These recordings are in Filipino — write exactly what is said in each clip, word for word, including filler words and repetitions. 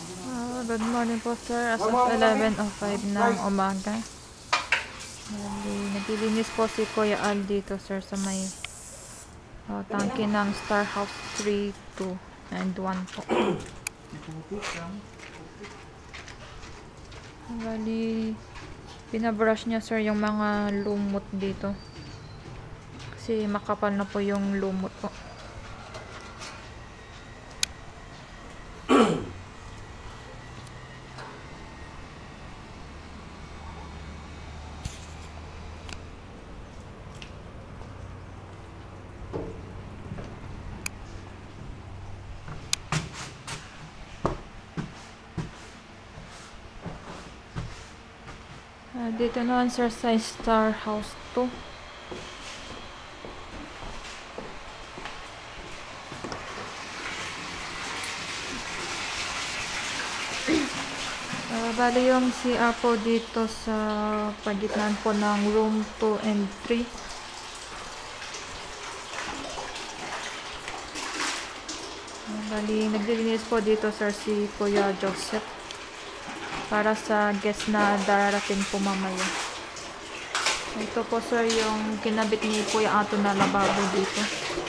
Ah, good morning po sir. As of eleven oh five ng umaga. Bali, naglilinis po si Kuya Al dito sir sa may oh, tangke ng Star House three, two, and one po. Bali, pinabrush niya sir yung mga lumot dito. Kasi makapal na po yung lumot po. Uh, dito naman sir sa Star House two. Uh, bali yung C R po dito sa pagitnaan po ng room two and three. Uh, bali naglilinis po dito sir si Kuya Joseph para sa guest na darating po mamaya. Ito po sir yung kinabit ni Kuya Ato na lababo dito.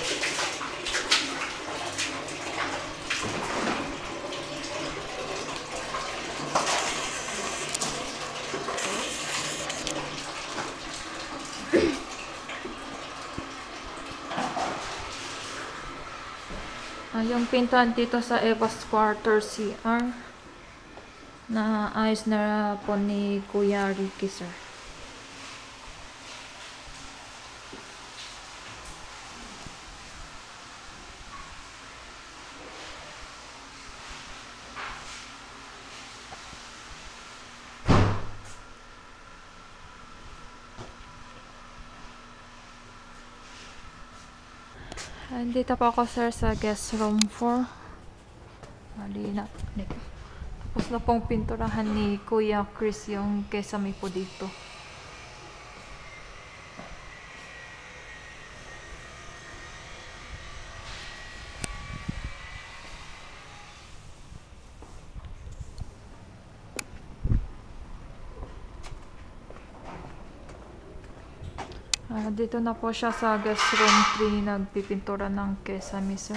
Uh, yung pintuan dito sa Eva's Quarter C R na ayos na po ni Kuya Ricky sir. Dito po ako sir sa guest room four. Mali na. Tapos na pong pinturahan ni Kuya Chris yung kesame po dito. Uh, dito na po siya sa guest room three nagpipintura ng kesame sir.